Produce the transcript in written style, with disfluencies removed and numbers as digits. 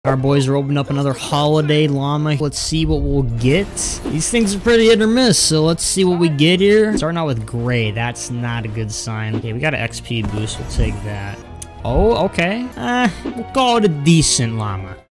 Our boys are opening up another holiday llama. Let's see what we'll get. These things are pretty hit or miss, so let's see what we get here. Starting out with gray, that's not a good sign. Okay, we got an XP boost, we'll take that. Oh, okay. We'll call it a decent llama.